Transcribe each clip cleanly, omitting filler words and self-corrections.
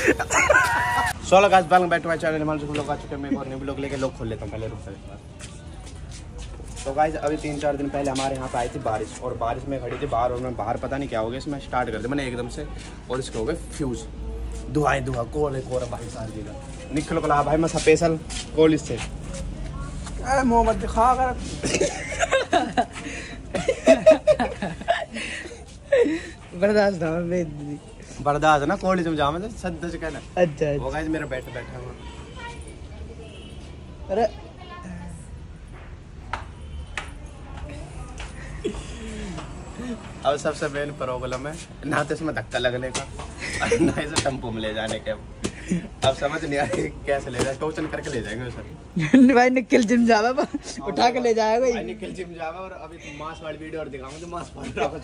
16 guys welcome back to my channel. हमारे लोग आ चुके हैं, मैं और न्यू ब्लॉग लेके लोग खोल लेता हूँ। पहले रुक सकते। तो गाइस अभी 3-4 दिन पहले हमारे यहाँ पे आई थी बारिश, और बारिश में खड़ी थी बाहर, और मैं बाहर पता नहीं क्या हो गया इसमें स्टार्ट कर दिया मैंने एकदम से, और इसके हो गए फ्यूज, धुआं कोरे भाई सारी जगह निकल को ला भाई। मैं स्पेशल कॉलेज से मोहम्मद दिखा कर बर्दाश्त ना कॉलेज में जाओ सद से कहना। अच्छा वो गाइस मेरा बैठा हुआ। अरे अब सबसे मेन प्रॉब्लम है ना तो इसमें धक्का लगने का, ना इसे टेम्पो में ले जाने के। अब समझ नहीं आ रही कैसे ले जाए, टोचन करके ले जाएंगे सर। भाई निखिल जिम जावा उठा के ले जाएगा भाई। निखिल जिम जावा, और अभी मांस वाली वीडियो और दिखाऊंगा तो मांस फाड़ रहा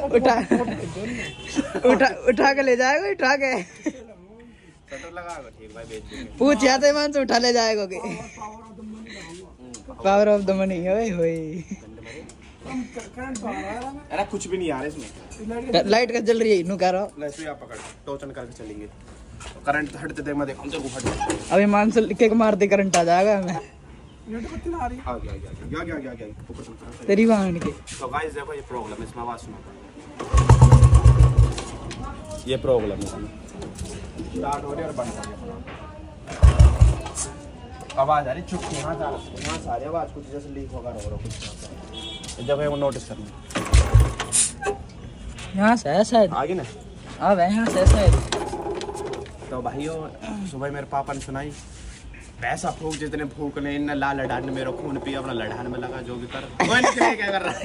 उठा के ले जाएगा, उठा के शटर लगा के ठीक भाई बेच देंगे। पूछ या तो ईमान से उठा ले जाएगा कि पावर ऑफ द मनी होए होए। अरे कुछ भी नहीं आ रहा इसमें, लाइट का जल रही है नु कह रहा वैसे आप पकड़ टोचन करके चलेंगे तो करंट हटते देख मैं देखूं तेरे को हट। अभी मान से किक मार दे करंट आ जाएगा हमें। आ गया ऊपर चल तेरी वाहन के। तो गाइस देखो ये प्रॉब्लम है इसमें, आवाज सुनो। ये प्रॉब्लम है इसमें, स्टार्ट हो रही है और बंद हो रही है। आवाज आ रही चुप यहाँ से आ रही आवाज, कुछ जैसे लीक होगा रो कुछ जब है वो नोटिस करना। यहाँ से है शायद आगे ना अब यहाँ से शायद। तो भाइयों सुबह मेरे पापा ने सुनाई, पैसा फूक जितने फूकने इन ला लड़ाने मेरा खून पिया अपना लड़ाने में लगा, जो भी कर कोई नहीं क्या कर रहा है।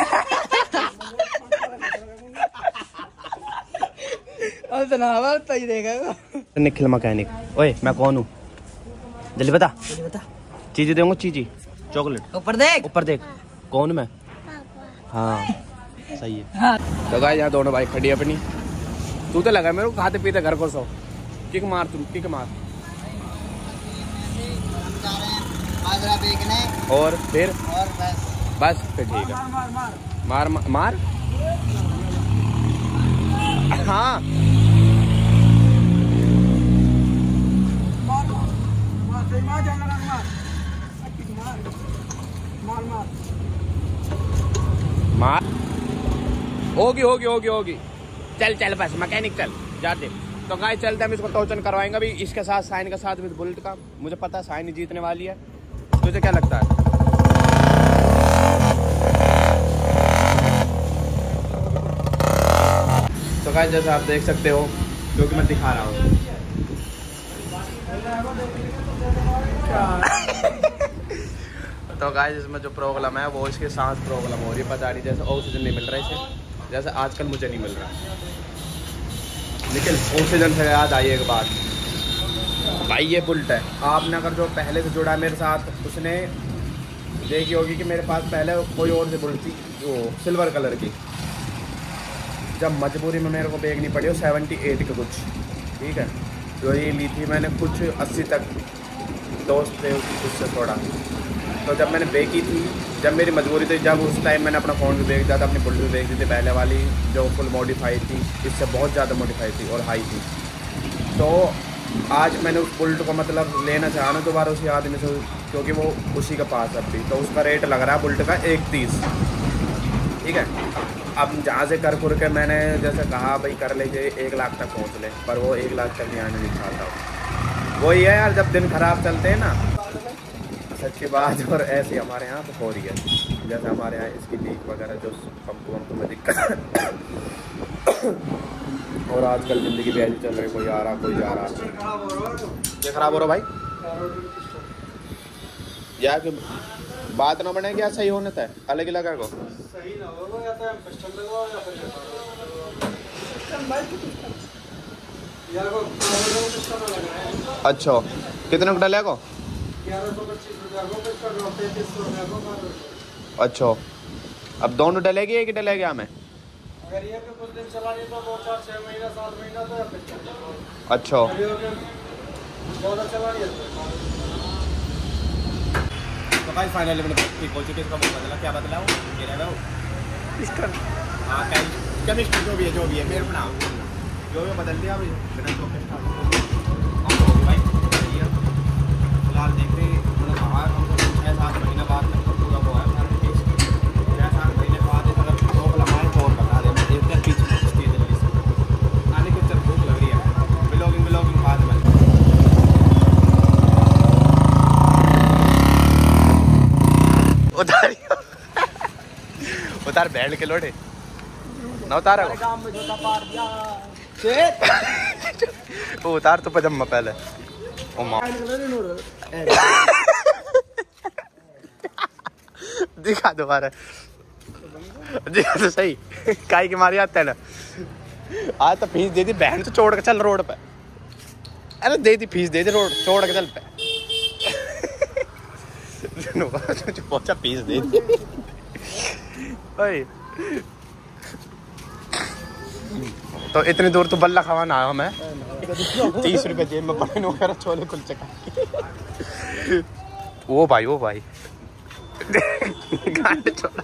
अब तो ना आवाज तो ही देगा। निखिल मैकेनिक। ओए मैं कौन हूँ जल्दी बता। चीजें दूंगा, चीजी चॉकलेट। ऊपर देख, ऊपर देख। कौन मैं? हाँ सही है। हाँ। तो गाइस यहाँ दोनों भाई खड़ी अपनी, तू तो लगा मेरे को खाते पीते घर को सो। किक मार, तुम किक मार। और फिर बस फिर ठीक है। मार मार हाँ मार। होगी। चल बस मैकेनिक चल जाते। तो गाइस चलते हम इसको टोचन करवाएंगे अभी इसके साथ, साइन के साथ विद बुलेट का। मुझे पता है साइन जीतने वाली है, तुझे क्या लगता है? तो गाइस जैसे आप देख सकते हो, क्योंकि मैं दिखा रहा हूँ। तो गाइस इसमें जो प्रॉब्लम है वो इसके सांस प्रॉब्लम हो रही है, पता नहीं जैसे ऑक्सीजन नहीं मिल रहा है इसे, जैसे आजकल मुझे नहीं मिल रहा। लेकिन ऑक्सीजन से याद आई एक बात भाई, ये बुलेट है। आपने अगर जो पहले से जुड़ा मेरे साथ उसने देखी होगी कि मेरे पास पहले कोई और से बुलेट थी, वो सिल्वर कलर की। जब मजबूरी में मेरे को बेचनी पड़ी हो 78 के कुछ, ठीक है, तो ये ली थी मैंने कुछ 80 तक, दोस्त थे उससे थोड़ा। तो जब मैंने बेची थी, जब मेरी मजबूरी थी, जब उस टाइम मैंने अपना फ़ोन भी बेच दिया था, अपनी बुलेट भी बेच दी थी पहले वाली जो फुल मॉडिफाई थी, इससे बहुत ज़्यादा मॉडिफाई थी और हाई थी। तो आज मैंने उस बुलेट को मतलब लेना चाहा ना दोबारा उसी आदमी से, क्योंकि वो उसी के पास अब भी, तो उसका रेट लग रहा है बुलेट का 130, ठीक है। अब जहाँ से कर के मैंने जैसे कहा भाई कर लीजिए 1 लाख तक पहुँच ले, पर वो 1 लाख तक नहीं आने नहीं चाहता। वही है यार, जब दिन खराब चलते हैं ना, सच्ची बात। और ऐसी हमारे यहाँ तो हो रही है, जैसे हमारे यहाँ इसकी लीक वगैरह जो पंप में दिक्कत है। और आजकल ज़िंदगी भी ऐसी चल रही है, कोई आ रहा कोई जा रहा। ये खराब हो रहा भाई यार, कि बात ना बने क्या सही होने था अलग ही लगा को सही ना होगा, या तो पिस्टन लगवाओ या फिर अच्छा कितने को डले को? 1125 रुपया को, 3300 अच्छा, अब दोनों डलेगी एक ही डलेगी हमें? अगर ये कुछ दिन चला नहीं तो 2-4-6 महीना 7 महीना तो अच्छा ज़्यादा चला नहीं। तो भाई फाइनली मैंने ठीक हो चुके, इसका बदला क्या बदला वो ये रहेगा वो पिस्टन। हाँ केमिस्ट्री जो भी है मेरे बनाओ जो भी बदल दिया अभी बिना उतार उतार बैंड के लोटे ना उतारा काम में जोता पार दिया वो उतार तो पजामा पहले ओ मां दिखा दोबारा दिखा तो सही काई के मारी आते हैं ना आज तो फीस दे दी बहन तो छोड़ के चल रोड पे अरे दे दी फीस दे दी रोड छोड़ के चल पे पहुंचा फीस दे दी ओए तो इतनी दूर तो बल्ला खवाना आया मैं 30 रुपए जेब में पड़े वगैरह छोले कुलचे का वो भाई गांड छोड़ा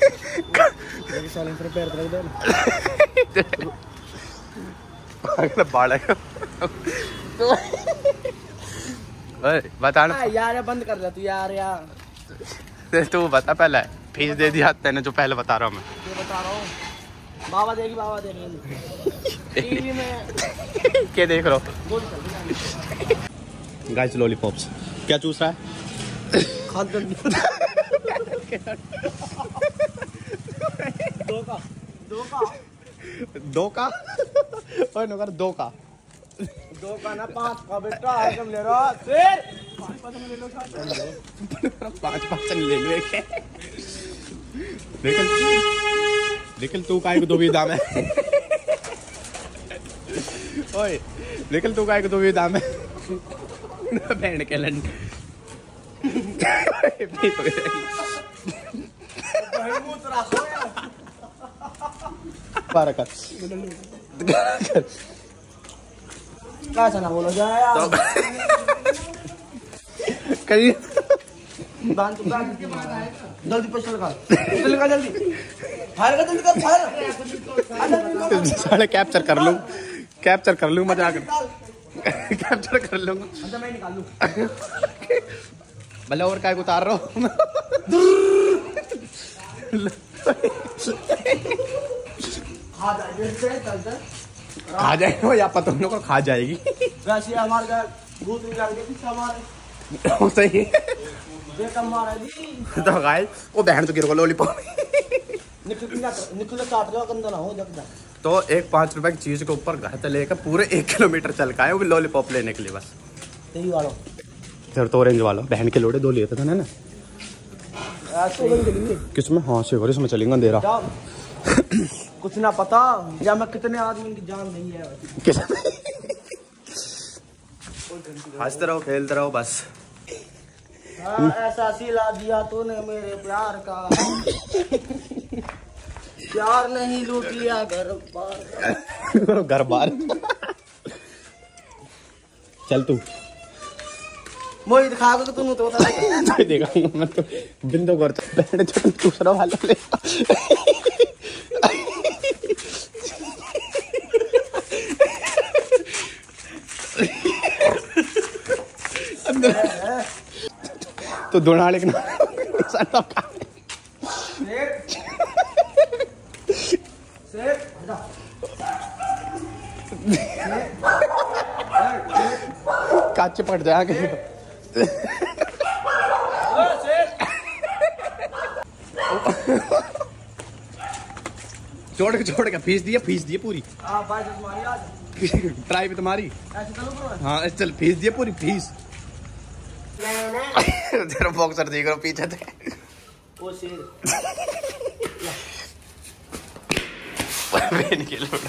बताना यार बंद कर दे तू यार तू बता पहले फीस दे दिया तेने जो पहले बता रहा हूँ मैं बता रहा हूँ बाबा देगी टीवी में क्या देख रहा हो गाइस लॉलीपॉप्स क्या चूस रहा है दो का ओए नौकर दो का ना 5 का बेटा आइटम ले रहा फिर 5 ले लो लेकिन तू काय को दो भी दाम है ओए लेकिन तू काय को दो भी दाम है बैंड के लन बारह क्या चना बोलो जाए यार कहीं दान तो जल्दी पैसा लगा जल्दी फायर कर जल्दी कर फायर साले कैप्चर कर लूं मजाक कैप्चर कर लूंगा अच्छा मैं निकाल लूं भले और काय उतार रहा हूं खा जाएगी या पता को खा जाएगी वैसे हमारे घर भूत नहीं लग गई हमारे सही देख हमारा जी तो गाइस वो बहन तो गिर गया लॉलीपॉप निकल काट दो गंदा ना हो जब तो एक 5 रुपए की चीज के ऊपर घर से लेकर पूरे 1 किलोमीटर चल का है वो लॉलीपॉप लेने के लिए बस यही वालो फिर तो ऑरेंज वाला बहन के लोड़े 2 लिए थे ना किसमें हाँ शेवर इसमें चलेंगे अंधेरा कुछ ना पता या मैं कितने आदमी की जान नहीं है हंसते रहो खेलते रहो बस ऐसा सिला दिया तूने मेरे प्यार का प्यार नहीं लूट लिया घर बार चल तू मोहित दिखा के तू तो देखा मैं तो बिंदु करता दूसरा वाला ले तो दोनाले के काचे पड़ जाएंगे छोड़ के फीस दिए पूरी ट्राई पे तुम्हारी हाँ चल फीस दिए पूरी फीस तेरा बॉक्सर देख रहा पीछे थे वो शेर के लोड़ा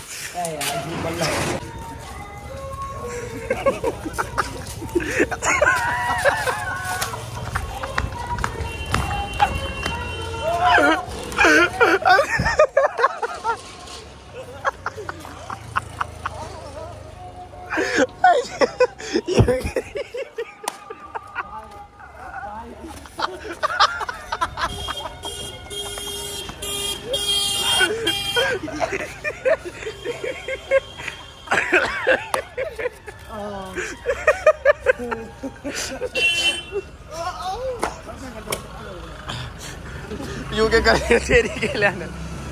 यू के कर तेरी के लेना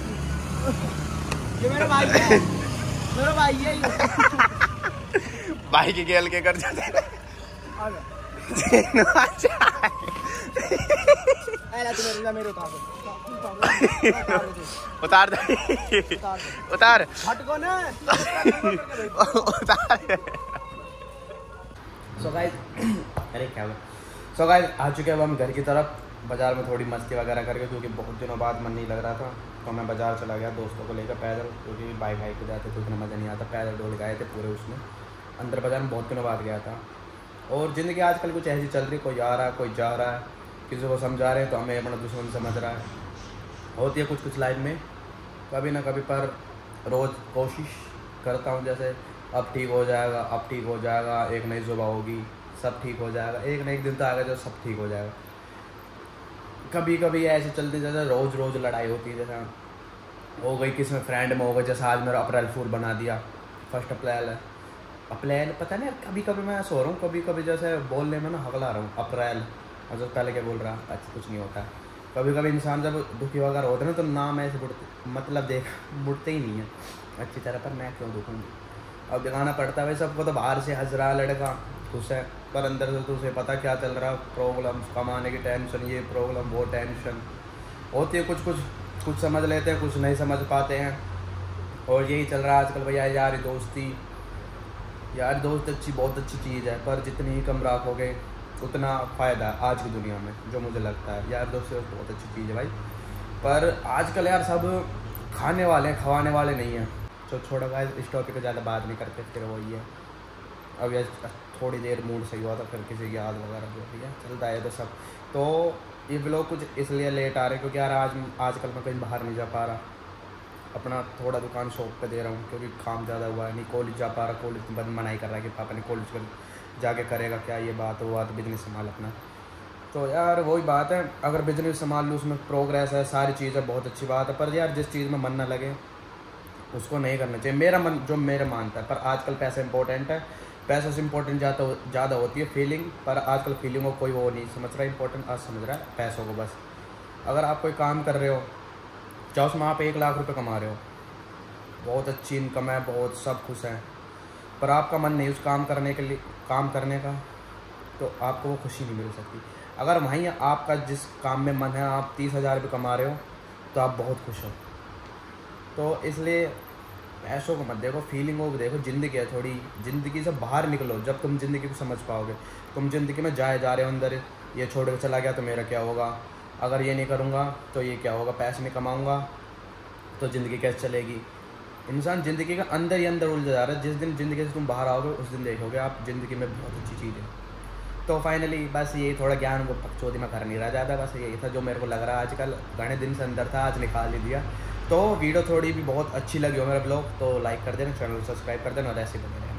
ये मेरा भाई है भाई के खेल के कर जाते मेरे उतार दे, उतार हटको ना। उतार। सो गाइस, अरे क्या हुआ? सो गाइस आ चुके अब हम घर की तरफ। बाज़ार में थोड़ी मस्ती वगैरह करके, क्योंकि बहुत दिनों बाद मन नहीं लग रहा था, तो मैं बाज़ार चला गया दोस्तों को लेकर पैदल, क्योंकि बाइक वाइक पे जाते तो इतना मज़ा नहीं आता। पैदल डोल गए थे पूरे उसमें, अंदर बाज़ार में बहुत दिनों बाद गया था। और ज़िंदगी आजकल कुछ ऐसी चल रही, कोई आ रहा है कोई जा रहा है, किसी को समझा रहे हैं तो हमें अपना दुश्मन समझ रहा है। होती है कुछ कुछ लाइफ में कभी ना कभी, पर रोज़ कोशिश करता हूँ जैसे अब ठीक हो जाएगा, अब ठीक हो जाएगा, एक नई सुबह होगी, सब ठीक हो जाएगा, एक न एक दिन तो आएगा जो सब ठीक हो जाएगा। कभी कभी ऐसे चलते जैसे रोज़ रोज़ लड़ाई होती है, जैसा हो गई किसी में फ्रेंड में हो गई, जैसे आज मेरा अप्रैल फूल बना दिया, 1 अप्रैल है। अप्रैल पता नहीं, कभी कभी मैं सो रहा हूँ, कभी कभी जैसे बोलने में ना हकला रहा हूँ अप्रैल, मतलब पहले क्या बोल रहा, अच्छा कुछ नहीं होता है। कभी कभी इंसान जब दुखी वगैरह होता है ना, तो नाम ऐसे बुढ़ते, मतलब देख बुढ़ते ही नहीं है अच्छी तरह, पर मैं क्यों दुखूँगी। अब दिखाना पड़ता है भाई सबको, तो बाहर से हंस रहा लड़का खुश है, पर अंदर से तो उसे पता क्या चल रहा, प्रॉब्लम, कमाने की टेंशन, ये प्रॉब्लम वो टेंशन होती है। कुछ समझ लेते हैं, कुछ नहीं समझ पाते हैं, और यही चल रहा है आजकल भैया। यार दोस्त अच्छी, बहुत अच्छी चीज़ है, पर जितनी ही कम रखोगे उतना फ़ायदा है आज की दुनिया में, जो मुझे लगता है। यार दोस्त बहुत अच्छी चीज़ है भाई, पर आजकल यार सब खाने वाले हैं, खवाने वाले नहीं हैं। तो छोड़ो भाई, इस टॉपिक पर ज़्यादा बात नहीं करते, फिर वही है। अब यार थोड़ी देर मूड सही हुआ था, फिर किसी की याद वगैरह जो भी है चलता है तो सब। तो ये व्लॉग कुछ इसलिए लेट आ रहे क्योंकि यार आजकल मैं कहीं बाहर नहीं जा पा रहा, अपना थोड़ा दुकान शॉप पे दे रहा हूँ, क्योंकि काम ज़्यादा हुआ है, नहीं कॉलेज जा पा रहा, कॉलेज बंद मनाही कर रहा है कि पापा ने कॉलेज कर जाके करेगा क्या, ये बात हुआ तो बिजनेस संभाल अपना। तो यार वही बात है, अगर बिजनेस संभाल लूँ, उसमें प्रोग्रेस है, सारी चीज़ें बहुत अच्छी बात है, पर यार जिस चीज़ में मन ना लगे उसको नहीं करना चाहिए। मेरा मानता है, पर आजकल पैसा इंपॉर्टेंट है, पैसे से इंपॉर्टेंट ज़्यादा होती है फीलिंग, पर आजकल फीलिंग को कोई वो नहीं समझ रहा है इंपॉर्टेंट, आज समझ रहा है पैसों को बस। अगर आप कोई काम कर रहे हो, चाहे उसमें आप 1 लाख रुपए कमा रहे हो, बहुत अच्छी इनकम है, बहुत सब खुश हैं, पर आपका मन नहीं उस काम करने का, तो आपको वो खुशी नहीं मिल सकती। अगर वहीं आपका जिस काम में मन है, आप 30,000 रुपये कमा रहे हो, तो आप बहुत खुश हो। तो इसलिए पैसों को मत देखो, फीलिंगों को देखो। ज़िंदगी है, थोड़ी ज़िंदगी से बाहर निकलो, जब तुम ज़िंदगी को समझ पाओगे। तुम ज़िंदगी में जा रहे हो अंदर, ये छोड़ के चला गया तो मेरा क्या होगा, अगर ये नहीं करूँगा तो ये क्या होगा, पैसे नहीं कमाऊँगा तो ज़िंदगी कैसे चलेगी। इंसान ज़िंदगी का अंदर ही अंदर उलझा जा रहा है। जिस दिन ज़िंदगी से तुम बाहर आओगे, उस दिन देखोगे आप ज़िंदगी में बहुत अच्छी चीज़ है। तो फाइनली बस यही थोड़ा ज्ञान को पक्षोदी में कर नहीं रहा ज़्यादा, बस यही था जो मेरे को लग रहा है आजकल घने दिन से अंदर था, आज निकाल ही दिया। तो वीडियो थोड़ी भी बहुत अच्छी लगी हो मेरा ब्लॉग, तो लाइक कर देना, चैनल सब्सक्राइब कर देना, और ऐसे बने।